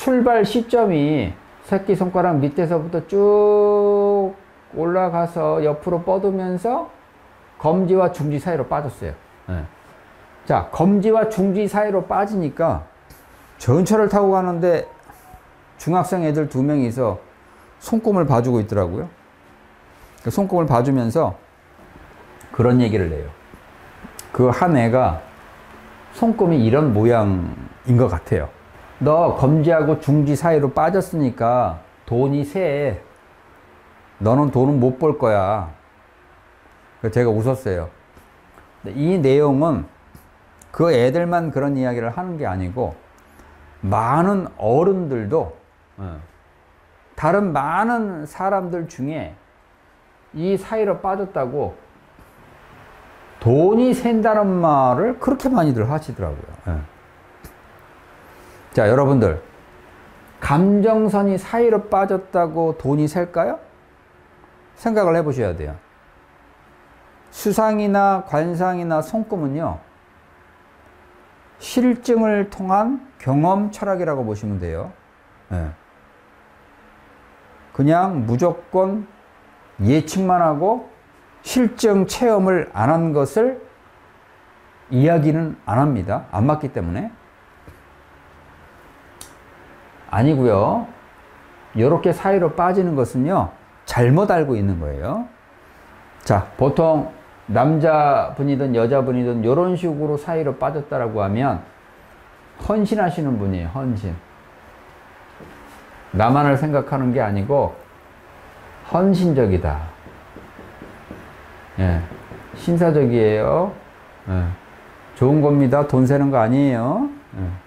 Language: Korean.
출발 시점이 새끼손가락 밑에서부터 쭉 올라가서 옆으로 뻗으면서 검지와 중지 사이로 빠졌어요. 네. 자, 검지와 중지 사이로 빠지니까 전철을 타고 가는데 중학생 애들 2명이서 손금을 봐주고 있더라고요. 그 손금을 봐주면서 그런 얘기를 해요. 그 한 애가 손금이 이런 모양인 것 같아요. 너 검지하고 중지 사이로 빠졌으니까 돈이 세. 너는 돈은 못 벌 거야. 제가 웃었어요. 이 내용은 그 애들만 그런 이야기를 하는 게 아니고 많은 어른들도 다른 많은 사람들 중에 이 사이로 빠졌다고 돈이 샌다는 말을 그렇게 많이들 하시더라고요. 자, 여러분들, 감정선이 사이로 빠졌다고 돈이 셀까요? 생각을 해보셔야 돼요. 수상이나 관상이나 손금은요, 실증을 통한 경험 철학이라고 보시면 돼요. 그냥 무조건 예측만 하고 실증 체험을 안 한 것을 이야기는 안 합니다. 안 맞기 때문에. 아니고요. 이렇게 사이로 빠지는 것은요, 잘못 알고 있는 거예요. 자, 보통 남자분이든 여자분이든 이런 식으로 사이로 빠졌다라고 하면 헌신하시는 분이에요. 헌신. 나만을 생각하는 게 아니고 헌신적이다. 예, 신사적이에요. 예, 좋은 겁니다. 돈 세는 거 아니에요. 예.